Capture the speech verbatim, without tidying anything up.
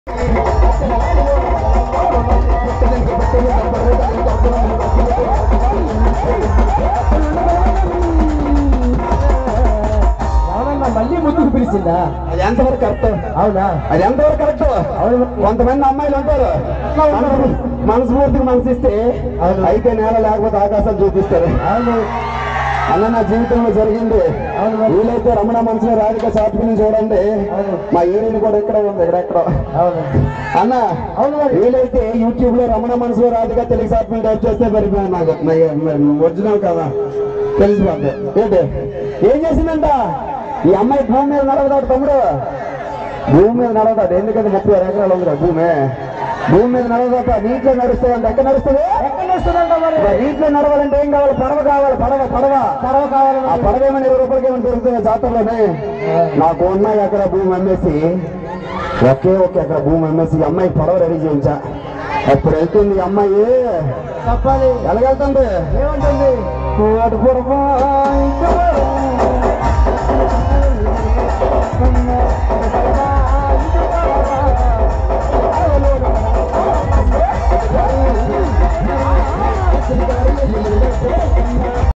మళ్ళీ ముందుకు పిలిచిందా? అది ఎంతవరకు కరెక్ట్? అవునా? అది ఎంతవరకు కరెక్ట్? అవును. కొంతమంది అమ్మాయిలు ఉంటారు మనస్ఫూర్తికి మనసిస్తే అయితే నేల లేకపోతే ఆకాశాలు చూపిస్తారు. అవును అన్న నా జీవితంలో జరిగింది. వీలైతే రమణ మనసులో రాధిక షార్ట్ ఫిల్మ్ చూడండి. మా ఏరియన్ కూడా ఇక్కడ ఉంది, ఇక్కడెక్కడ. అన్న వీలైతే యూట్యూబ్ లో రమణ మనసులో Radhika Telugu short film type చేస్తే సరిపోయింది. నాకు ఒరిజినల్ కదా తెలిసిపోద్ది. ఏంటి ఏం చేసిందంట ఈ అమ్మాయి? భూమి మీద నడవదాడు తమ్ముడు, భూమి మీద నడవదాడు. ఎందుకంటే ముప్పై ఆరు ఎకరాలు ఉందిరా భూమి. భూమి మీద నడవదాట నీటిలో నడుస్తుందంటే ఎక్కడ నడుస్తుంది? ఎక్కడ నడుస్తుందంట? మరి నీటిలో నడవాలంటే ఏం కావాలి? పడవ కావాలి. పడవ పడవ పడవ కావాలి. ఆ పడవ ఏమైనా ఇరవై రూపాయలకి ఏమైనా దొరుకుతుంది జాతరలోనే? నాకు ఉన్న ఎకరా భూమి అమ్మేసి ఒకే ఒక ఎకరా భూమి అమ్మేసి ఈ అమ్మాయి పడవ రెడీ చేయించా. అప్పుడు వెళ్తుంది ఈ అమ్మాయి. చెప్పాలి ఎలాగెళ్తుంది? ఏముంటుంది? అటు